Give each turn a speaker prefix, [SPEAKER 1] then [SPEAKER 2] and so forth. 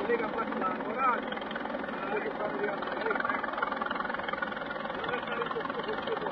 [SPEAKER 1] Lega passando, raggio, non voglio fare via, non è salito su questo